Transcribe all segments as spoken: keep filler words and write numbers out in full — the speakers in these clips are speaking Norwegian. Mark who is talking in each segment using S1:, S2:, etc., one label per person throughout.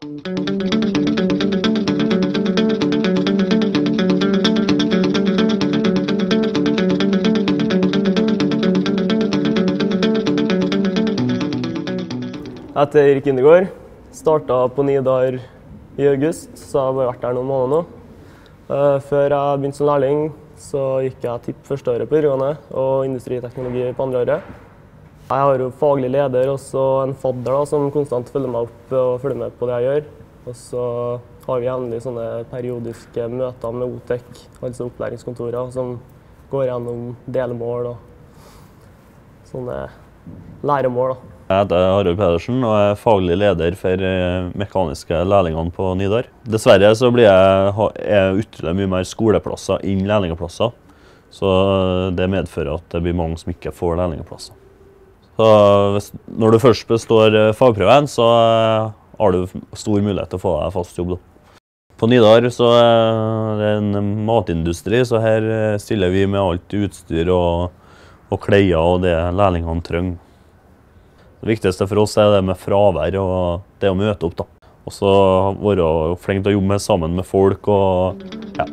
S1: Etter kindergård, startet på Nidar i august, så jeg har bare vært der noen måneder nå. Før jeg begynte som lærling, så gikk jeg tipp første året på videregående og industriteknologi på andre året. Jeg har jo faglig leder og så en fadder da, som konstant følger meg opp og følger med på det jeg gjør. Og så har vi jevnlig sånne periodiske møter med O T E C, altså opplæringskontorer, som går gjennom delmål og sånne læremål da.
S2: Jeg heter Harald Pedersen og er faglig leder for mekaniske lærlingene på Nidar. Dessverre så blir jeg, er utrolig mye mer skoleplasser enn lærlingeplasser. Så det medfører at det blir mange som ikke får lærlingeplasser. Så hvis, når du først består fagprøven, så har du stor mulighet til å få deg fast jobb da. På Nidar så er det en matindustri, så her stiller vi med alt utstyr og, og klær og det lærlingene trenger. Det viktigste for oss er det med fravær og det å møte opp da. Og så være flink til å jobbe med sammen med folk og ja.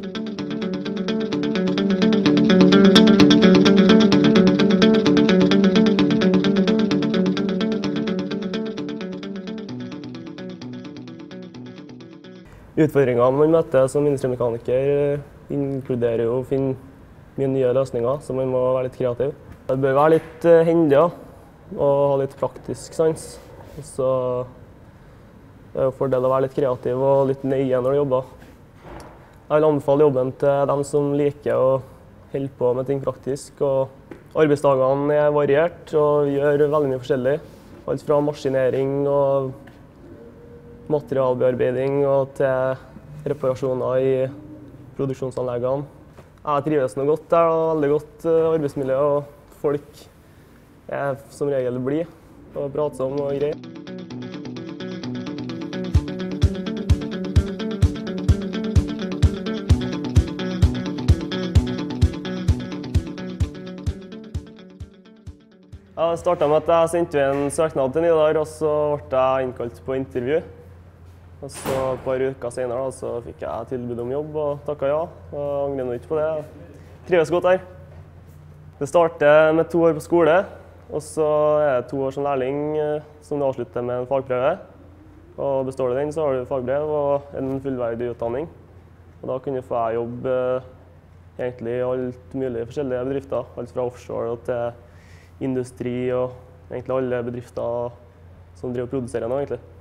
S1: Utfordringene man møter som industrimekaniker inkluderer jo å finne mye nye løsninger, så man må være litt kreativ. Det bør være litt hendig da, og ha litt praktisk sans. Så det er jo fordel å være litt kreativ og litt nøye når du jobber. Jeg vil anbefale jobben til dem som liker å holde på med ting praktisk. Og arbeidsdagene er variert og gjør veldig mye forskjellig. Alt fra maskinering og materialbearbeiding og til reparasjoner i produksjonsanleggene. Jeg trives nå godt der, og veldig godt arbeidsmiljø, og folk er som regel blid og pratsom og grei. Jeg startet med at jeg sendte en søknad til Nidar, og så ble jeg innkalt på intervju. Og så et par uker senere da, så fikk jeg tilbud om jobb og takket ja. Og angrer nå ikke på det. Jeg trives godt her. Det starter med to år på skole, og så er det to år som lærling som du avslutter med en fagprøve. Og består du den, så har du fagbrev og en fullverdig utdanning. Og da kan du få jobb egentlig i alt mulig forskjellige bedrifter. Alt fra offshore til industri og egentlig alle bedrifter som driver og produserer nå egentlig.